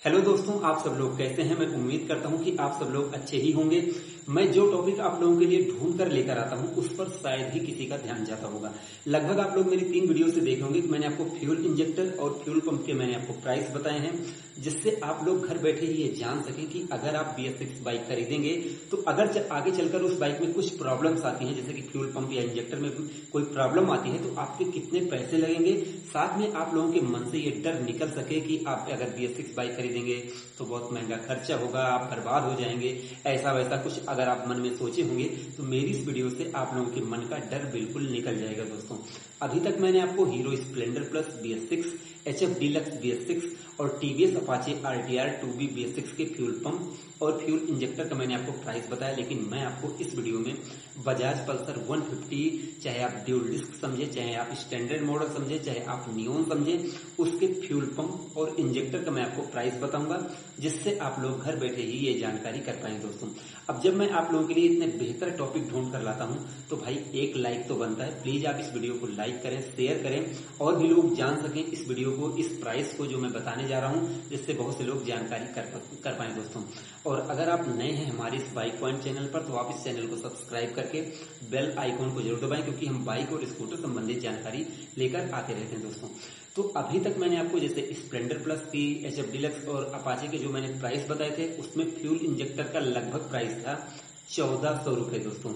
Hello दोस्तों, आप सब लोग कैसे हैं। मैं उम्मीद करता हूं कि आप सब लोग अच्छे ही होंगे। मैं जो टॉपिक आप लोगों के लिए ढूंढ कर लेकर आता हूं उस पर शायद ही किसी का ध्यान जाता होगा। लगभग आप लोग मेरी 3 वीडियो से देखे होंगे कि मैंने आपको फ्यूल इंजेक्टर और फ्यूल पंप के मैंने आपको प्राइस बताए हैं, जिससे आप लोग घर बैठे ही ये जान सकें कि अगर आप BS6 बाइक खरीदेंगे तो अगर आगे चलकर उस बाइक में कुछ प्रॉब्लम्स आती हैं, जैसे कि फ्यूल पंप या इंजेक्टर में कोई प्रॉब्लम आती है, तो आपके कितने पैसे लगेंगे। साथ में आप लोगों के मन से ये डर निकल सके कि आप अगर BS6 बाइक खरीदेंगे तो बहुत महंगा खर्चा होगा, आप बर्बाद हो जाएंगे, ऐसा वैसा कुछ अगर आप मन में सोचे होंगे तो मेरी इस वीडियो से आप लोगों के मन का डर बिल्कुल निकल जाएगा। दोस्तों, अभी तक मैंने आपको Hero Splendor plus BS6, HF Deluxe BS6 और TVS Apache RTR 2B BS6 के फ्यूल पंप और फ्यूल इंजेक्टर का मैंने आपको प्राइस बताया। लेकिन मैं आपको इस वीडियो में बजाज पल्सर 150, चाहे आप ड्यूल डिस्क समझे, चाहे आप स्टैंडर्ड मॉडल समझे, चाहे आप नियोन समझे, उसके फ्यूल पंप और इंजेक्टर का मैं आपको प्राइस बताऊंगा, जिससे आप लोग घर बैठे ही ये जानकारी कर पाएंगे। दोस्तों, अब जब मैं आप लोगों के लिए इतने बेहतर टॉपिक ढूंढ कर लाता हूं तो भाई एक लाइक तो बनता है। प्लीज आप इस वीडियो को लाइक करें, शेयर करें और भी लोग जान सकें इस वीडियो को, इस प्राइस को जो मैं बताने जा रहा हूं, जिससे बहुत से लोग जानकारी कर पाए। दोस्तों, और अगर आप नए हैं हमारे इस बाइक पॉइंट चैनल पर तो आप इस चैनल को सब्सक्राइब करके बेल आइकॉन को जरूर दबाएं, क्योंकि हम बाइक और स्कूटर संबंधित जानकारी लेकर आते रहते हैं। दोस्तों, तो अभी तक मैंने आपको जैसे स्प्लेंडर प्लस की, HF डीलक्स और अपाचे के जो मैंने प्राइस बताए थे, उसमें फ्यूल इंजेक्टर का लगभग प्राइस था 1400 रुपए। दोस्तों,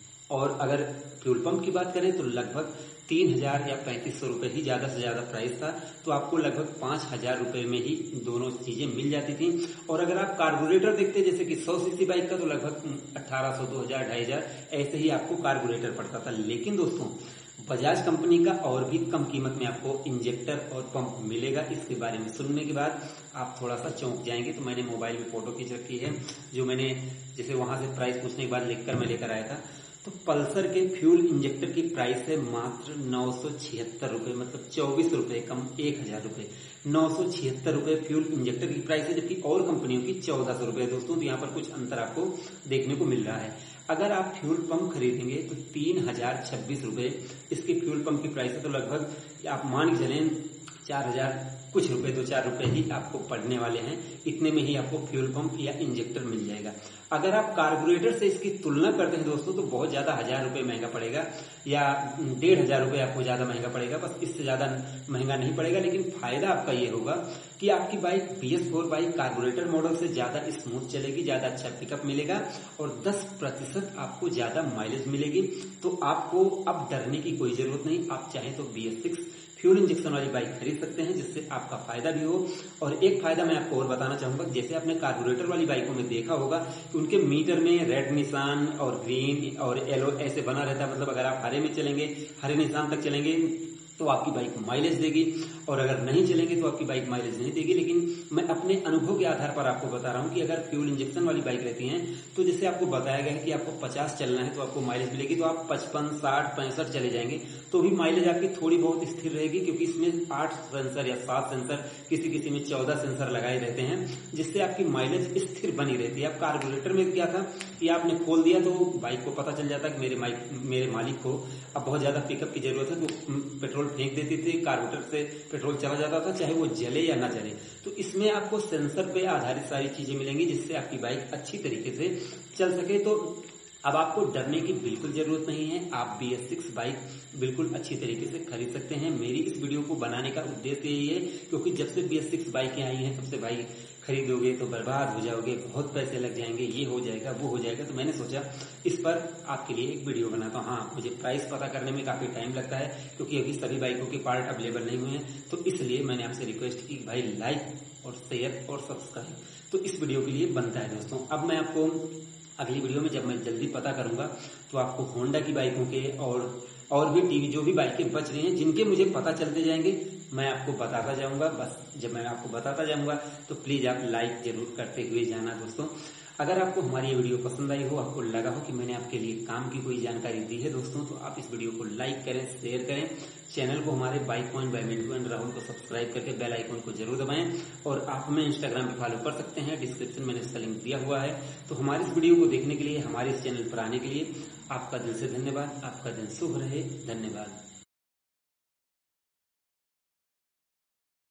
और अगर फ्यूल पंप की बात करें तो लगभग 3000 या 3500 रुपए ही ज्यादा से ज्यादा प्राइस था। तो आपको लगभग 5000 रुपए में ही दोनों चीजें मिल जाती थी। और अगर आप कार्बोरेटर देखते जैसे कि 100 सीसी बाइक का, तो लगभग 1800, 2000, 2500 ऐसे ही आपको कार्बोरेटर पड़ता था। लेकिन दोस्तों, बजाज कंपनी का और भी कम कीमत में आपको इंजेक्टर और पंप मिलेगा। इसके बारे में सुनने के बाद आप थोड़ा सा चौंक जाएंगे। तो मैंने मोबाइल में फोटो खींच रखी है, जो मैंने जैसे वहां से प्राइस पूछने के बाद लिखकर मैं लेकर आया था। तो पल्सर के फ्यूल इंजेक्टर की प्राइस है मात्र 976 रुपए, मतलब 24 रुपए कम, 1000 रुपए। 976 रुपए फ्यूल इंजेक्टर की प्राइस है, जबकि और कंपनियों की 1400 रुपए। दोस्तों, तो यहाँ पर कुछ अंतर आपको देखने को मिल रहा है। अगर आप फ्यूल पंप खरीदेंगे तो 3026 रुपए इसके फ्यूल पंप की प्राइस है। तो लगभग आप मान के चलें 4000 कुछ रुपए, 2-4 रुपए ही आपको पड़ने वाले हैं। इतने में ही आपको फ्यूल पंप या इंजेक्टर मिल जाएगा। अगर आप कार्बोरेटर से इसकी तुलना करते हैं दोस्तों, तो बहुत ज्यादा 1000 रुपए महंगा पड़ेगा या 1500 रुपए आपको ज्यादा महंगा पड़ेगा। बस इससे ज्यादा महंगा नहीं पड़ेगा। लेकिन फायदा आपका ये होगा कि आपकी bike BS4 bike carburettor model से ज्यादा स्मूथ चलेगी, ज्यादा अच्छा पिकअप मिलेगा और 10% आपको ज्यादा माइलेज मिलेगी। तो आपको अब डरने की कोई जरूरत नहीं। आप चाहें तो BS6 फ्यूल इंजेक्शन वाली बाइक खरीद सकते हैं, जिससे आपका फायदा भी हो। और एक फायदा मैं आपको और बताना चाहूंगा, जैसे आपने कार्बोरेटर वाली बाइकों में देखा होगा कि उनके मीटर में रेड निशान और ग्रीन और येलो ऐसे बना रहता है। मतलब अगर आप हरे में चलेंगे, हरे निशान तक चलेंगे तो आपकी बाइक माइलेज देगी, और अगर नहीं चलेंगे तो आपकी बाइक माइलेज नहीं देगी। लेकिन मैं अपने अनुभव के आधार पर आपको बता रहा हूं कि अगर फ्यूल इंजेक्शन वाली बाइक रहती है तो जैसे आपको बताया गया है कि आपको 50 चलना है तो आपको माइलेज मिलेगी, तो आप 55, 60, 65 चले जाएंगे तो भी माइलेज आपकी थोड़ी बहुत स्थिर रहेगी, क्योंकि इसमें 8 सेंसर या 7 सेंसर, किसी में 14 सेंसर लगाए रहते हैं, जिससे आपकी माइलेज स्थिर बनी रहती है। अब कार्बोरेटर में क्या था कि आपने खोल दिया तो बाइक को पता चल जाता है कि मेरे मालिक को अब बहुत ज्यादा पिकअप की जरूरत है, तो पेट्रोल फेंक देती थी, कार्बोरेटर से पेट्रोल चला जाता था, चाहे वो जले या ना जले। तो इसमें आपको सेंसर पे आधारित सारी चीजें मिलेंगी, जिससे आपकी बाइक अच्छी तरीके से चल सके। तो अब आपको डरने की बिल्कुल जरूरत नहीं है। आप BS6 बाइक बिल्कुल अच्छी तरीके से खरीद सकते हैं। मेरी इस वीडियो को बनाने का उद्देश्य यही है, क्योंकि जब से BS6 बाइकें आई हैं तब से भाई खरीदोगे तो बर्बाद हो जाओगे, बहुत पैसे लग जाएंगे, ये हो जाएगा, वो हो जाएगा। तो मैंने सोचा इस पर आपके लिए एक वीडियो बनाता हूँ। हाँ, मुझे प्राइस पता करने में काफी टाइम लगता है, क्योंकि अभी सभी बाइकों के पार्ट अवेलेबल नहीं हुए हैं। तो इसलिए मैंने आपसे रिक्वेस्ट की भाई लाइक और शेयर और सब्सक्राइब तो इस वीडियो के लिए बनता है। दोस्तों, अब मैं आपको अगली वीडियो में जब मैं जल्दी पता करूंगा तो आपको होंडा की बाइकों के और भी टीवी जो भी बाइकें बच रही हैं, जिनके मुझे पता चलते जाएंगे, मैं आपको बताता जाऊंगा। बस जब मैं आपको बताता जाऊंगा तो प्लीज आप लाइक जरूर करते हुए जाना। दोस्तों, अगर आपको हमारी ये वीडियो पसंद आई हो, आपको लगा हो कि मैंने आपके लिए काम की कोई जानकारी दी है दोस्तों, तो आप इस वीडियो को लाइक करें, शेयर करें, चैनल को हमारे Bike Point by Mintu and Rahul को सब्सक्राइब करके बेल आइकन को जरूर दबाएं। और आप हमें इंस्टाग्राम पे फॉलो कर सकते हैं, डिस्क्रिप्शन में इसका लिंक दिया हुआ है। तो हमारी इस वीडियो को देखने के लिए, हमारे इस चैनल पर आने के लिए आपका दिल से धन्यवाद। आपका दिन शुभ रहे। धन्यवाद।